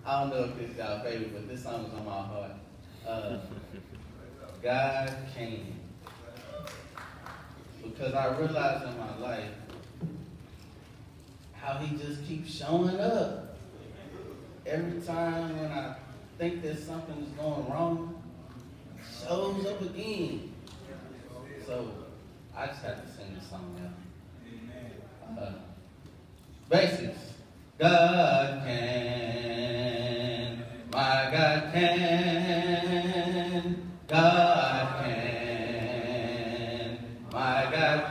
I don't know if this is y'all favorite, but this song is on my heart. God Can. Because I realized in my life how he just keeps showing up. Every time when I think that something's going wrong, he shows up again. So I just have to sing this song now. Basics. God can, my God can, God can, my God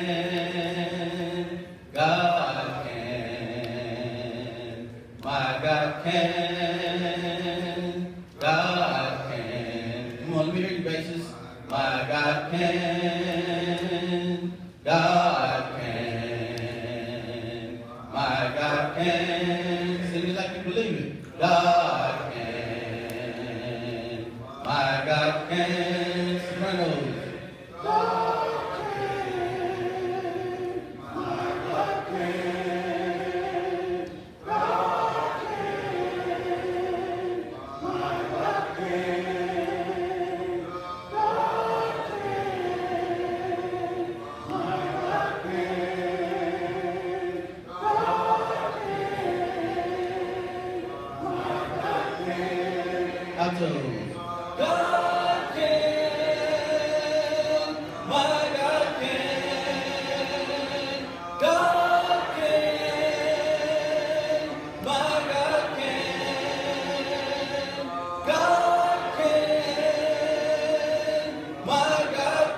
can, God can, my God can, God can. Come on, let me hear you, basis. My God can, God can, my God can. Sing it like you believe it. God can, my God can. Sopranos. God can, my God can, God can, my God can, God can, my God can, God can, alto. God can, my God can, God can, my God can, God can, my God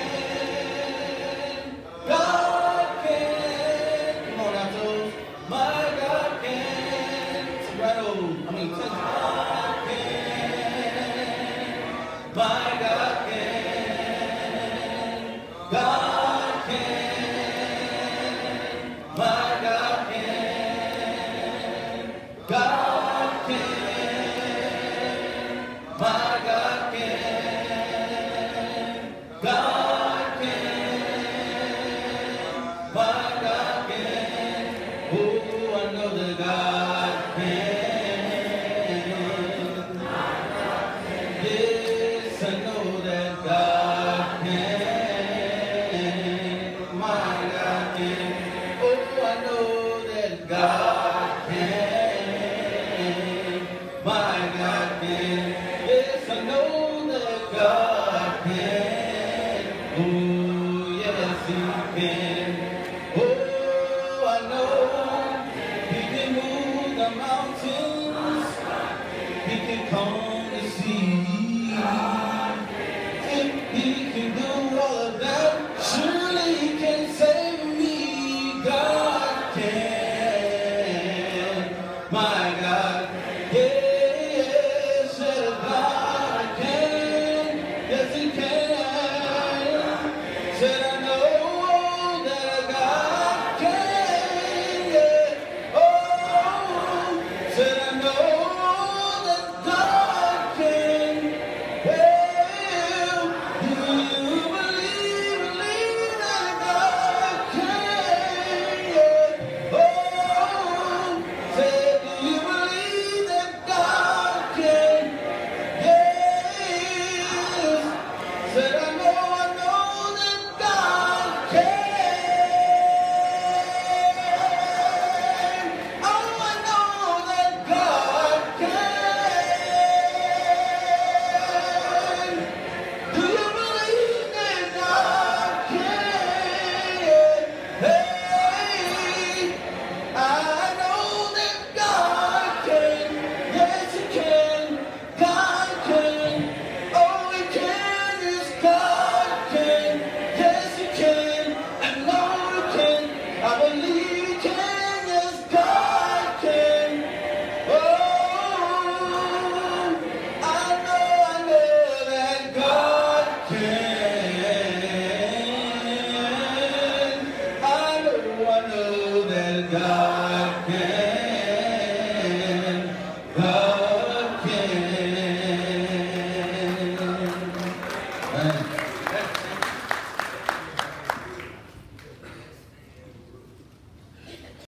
can, God can. Come on, altos. My God can. Soprano, tenor. My God can, God can, my God can, God can, my God can, God can, my God can. Oh, I know that God can. Yes, I know that God can, my God can. Oh, I know that God can, my God can. Yes, I know that God can. Oh, yes, he can. Oh, I know he can move the mountains. He can calm the sea. If he can do all of that, surely he can save me. God can, my God. Yes, said God can. Yes, he can. Said I know that God can. Yeah. Oh, said I know that God can. Well, do you believe that God can? Yeah. Oh, said, do you believe that God can? Yes. Said, I know that God can. Oh, I know that God can. Do you believe that God can? Hey, I know that God can. Yes, he can. God can. Oh, he can. Yes, God can. Yes, he can. I know he can. I believe he can. Yes, God can. Oh, I know that God can. I know that God can.